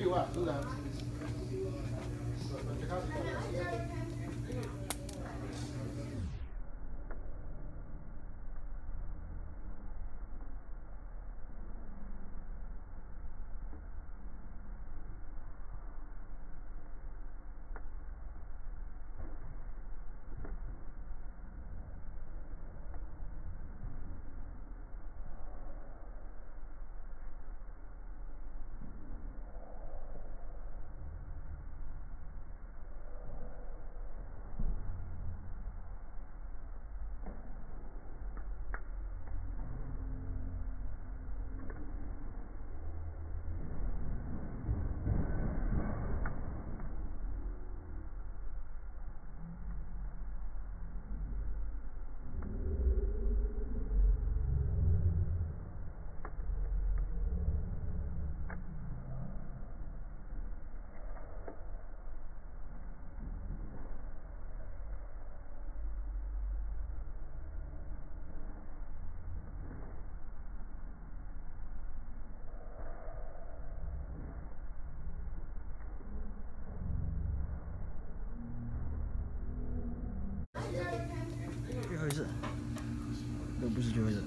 外，是不是？ 最后一次，都不是最后一次。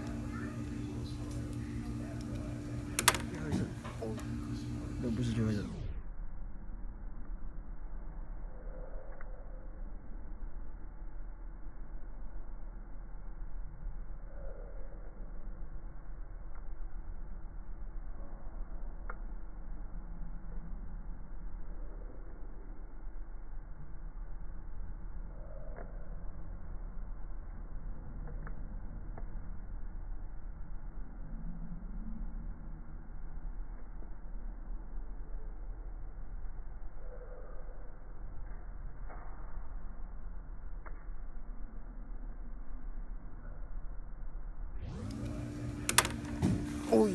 最后一次，都不是最后一次。